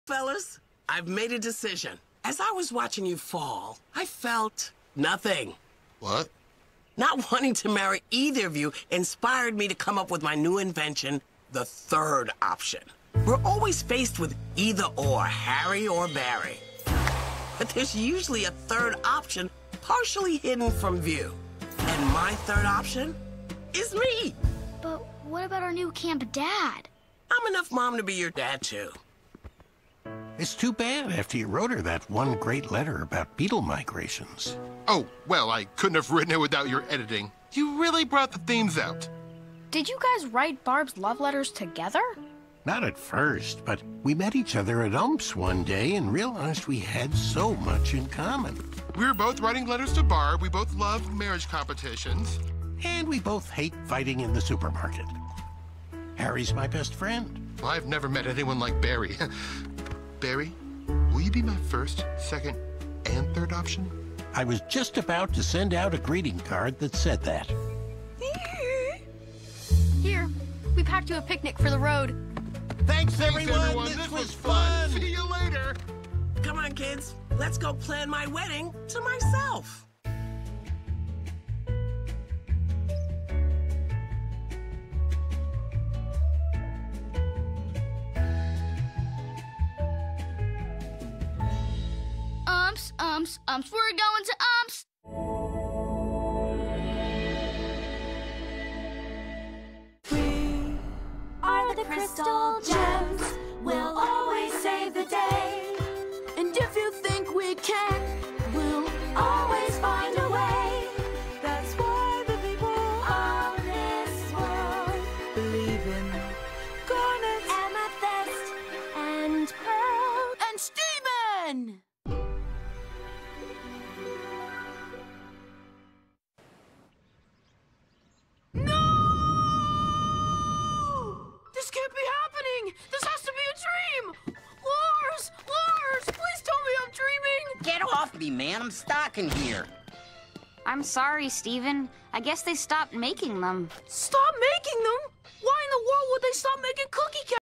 Fellas, I've made a decision. As I was watching you fall, I felt nothing. What? Not wanting to marry either of you inspired me to come up with my new invention, the third option. We're always faced with either or, Harry or Barry. But there's usually a third option partially hidden from view. And my third option is me. But what about our new camp dad? I'm enough mom to be your dad, too. It's too bad after you wrote her that one great letter about beetle migrations. Oh, well, I couldn't have written it without your editing. You really brought the themes out. Did you guys write Barb's love letters together? Not at first, but we met each other at UMPS one day and realized we had so much in common. We were both writing letters to Barb. We both loved marriage competitions. And we both hate fighting in the supermarket. Harry's my best friend. Well, I've never met anyone like Barry. Barry, will you be my first, second, and third option? I was just about to send out a greeting card that said that. Here, we packed you a picnic for the road. Thanks, everyone. Everyone. This was fun. See you later. Come on, kids. Let's go plan my wedding to myself. We're going to umps. We are the crystal gems. We'll always save the day. And if you think we can, we'll always find a way. That's why the people of this world believe in garnet, amethyst, and pearl, and Stephen! This can't be happening! This has to be a dream! Lars! Lars! Please tell me I'm dreaming! Get off me, man. I'm stuck in here. I'm sorry, Steven. I guess they stopped making them. Stop making them? Why in the world would they stop making cookie